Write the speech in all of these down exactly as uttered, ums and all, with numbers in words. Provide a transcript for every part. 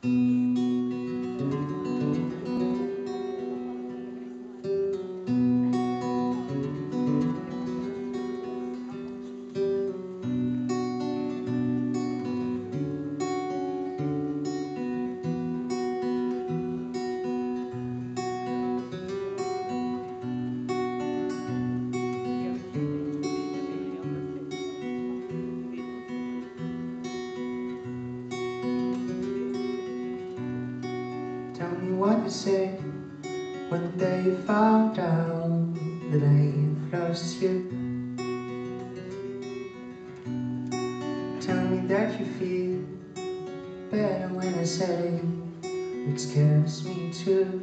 Tell me what you said when they found out that I've lost you. Tell me that you feel better when I said it. It scares me too.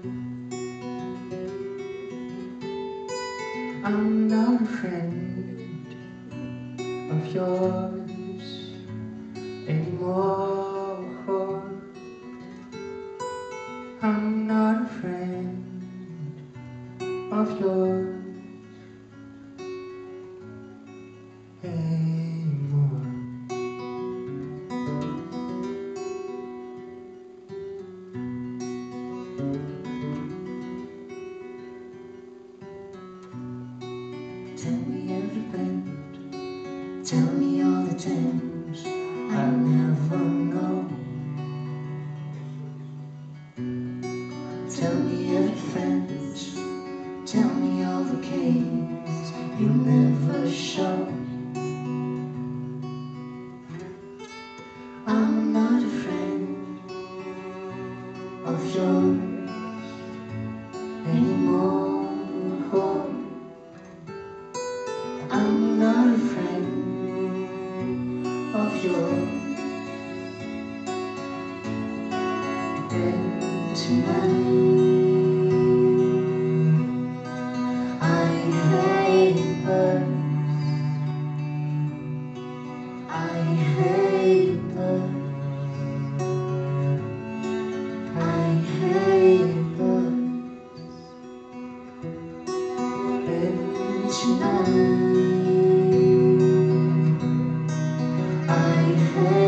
I'm not a friend of yours anymore. I'm not a friend of yours anymore. Tell me everything, tell me all the things I never know. Tell me everything, tell me all the games you never show. I'm not a friend of yours anymore. I'm not a friend of yours. And tonight I hate birds. I hate birds. I hate birds. And tonight I hate